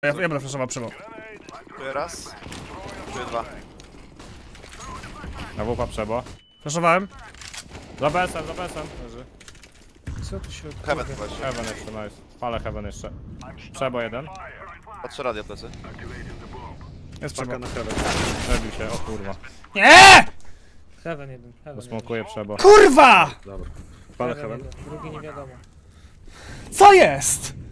Ja będę flashował przebo. Tu raz. Tu dwa. Na wupa przebo. Flashowałem. Za BS-em, za BS-em. Leży. Co tu się... Heaven właśnie. Heaven jeszcze, nice. Palę Heaven jeszcze. Przebo jeden. Patrzę radio plecy. Jest przebo. Paka na heaven. Przebił się, o kurwa. Nie! Heaven jeden, heaven Dosmokuję przebo. Kurwa! Dobra. Palę jeden. heaven. Drugi nie wiadomo. Co jest?